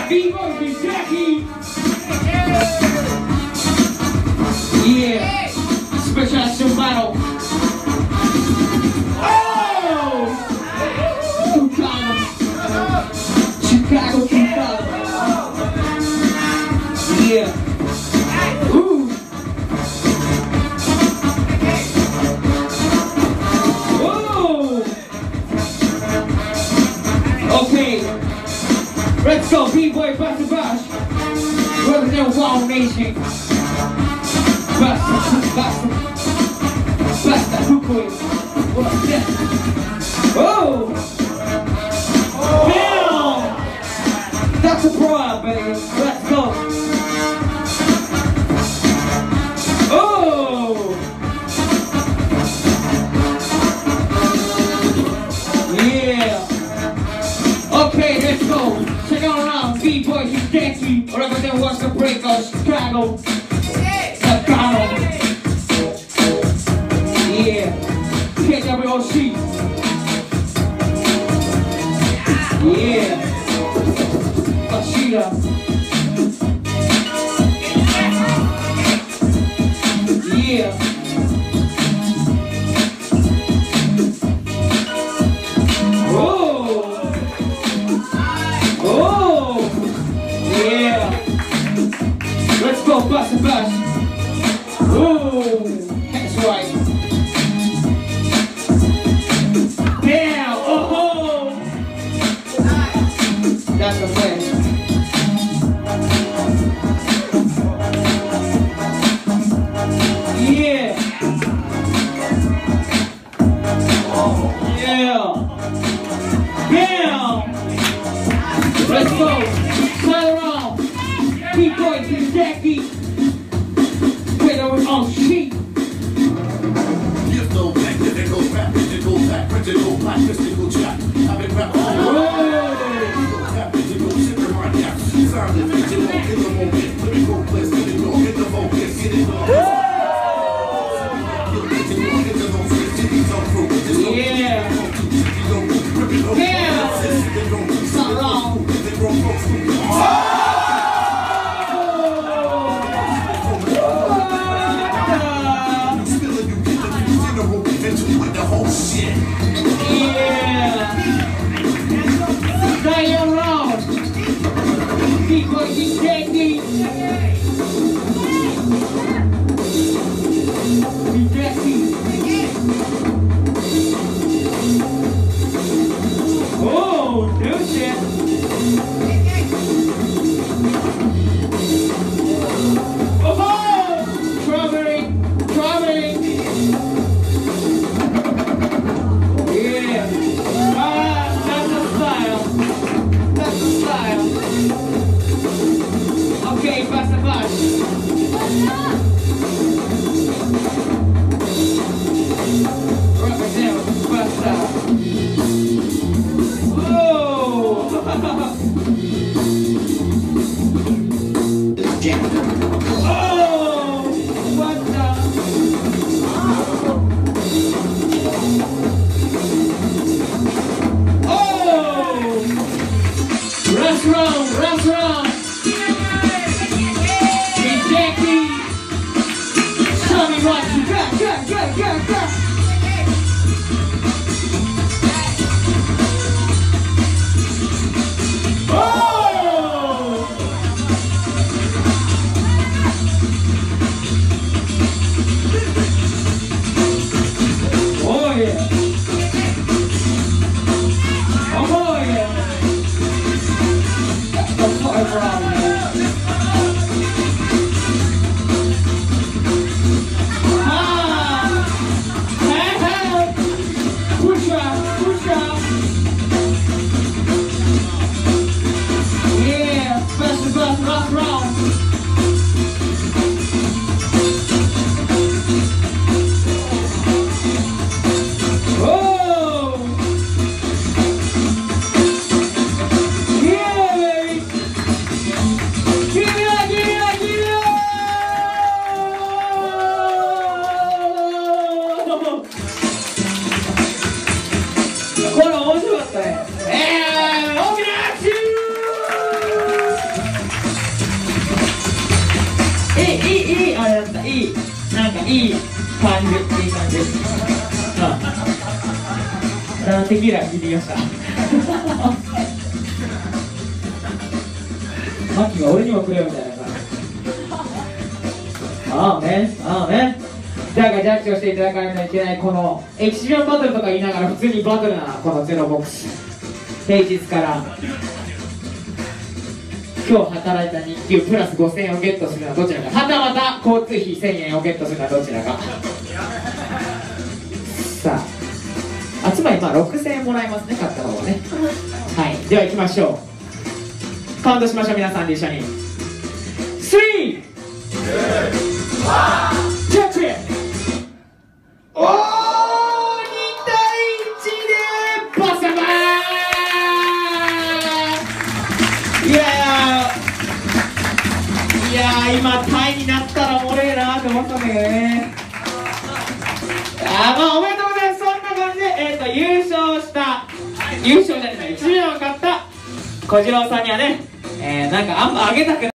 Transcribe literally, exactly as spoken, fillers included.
B-Boy, Jackie. Yeah. Special action battle. Oh! Chicago. Chicago, Chicago. Yeah. Ooh. Whoa. Okay. Let's go, B-Boy, Buster Bosh. Represent Wild Nation. Buster, Buster. Buster, who could? What's that? Oh! Damn! That's a pro, baby. Let's go. Oh! Yeah. Okay, let's go. Check out around. B-Boy, you Jackie. Represent What's the Breaker, Chicago. Chicago. Yeah. K W O C. Yeah. Ashida. Yeah. Oh. Oh. Yeah. Let's go, bust and bust. Oh. That's right. Damn. Oh. That's the plan. Yeah. Yeah. Damn. Let's go. Turn around. B-Boy to Jackie. With her on sheet. Give no back, then it goes back, then it goes back, then it goes back, then it goes back. I've been rapping all the time. Then it goes shit right now. Sound it, then it goes in the moment. Let me go place, then it goes, get the focus, get it on. Yeah. Yeah. Not wrong. Yeah. Stay around. B-Boy, you Jackie. You Jackie. Oh, new shit. Oh, strawberry, strawberry. Yeah. Ah, that's the style. That's the style. Okay, pass the bus. Represent Buster. Oh, what the? Oh, rush round, rush round. Hey, Jackie, show me what you got, got, got, got, got. やったいいなんかいい感じいい感じ。うんあテキーラ聞いてきましたマッキーが俺にもくれよみたいな感じ。ああねああねだからジャッジをしていただかないといけないこのエキシビョンバトルとか言いながら普通にバトルなこのゼロボックス平日から今日働いた日給プラスごせんえんをゲットするのはどちらか、はたまた交通費せんえんをゲットするのはどちらか。さあ、あつまりまあろくせんえんもらえますね、買った方はね。はい、では行きましょう。カウントしましょう、皆さんで一緒に。スリー、ジャッジ。おー、にたいいちでバサバー。いやいやー、今タイになったらおもれえなって思ったんだけどね。あー、まあおめでとうございます。そんな感じで、えーと優勝した優勝じゃないいちびょうを買った小次郎さんにはね、えー、なんかあんまあげたくない